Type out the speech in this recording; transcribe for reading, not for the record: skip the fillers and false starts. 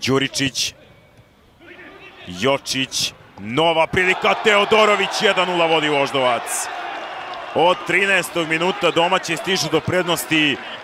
Đuričić, Jočić, nova prilika, Teodorović 1:0 vodi Voždovac. Od 13. minuta domaći stižu do prednosti.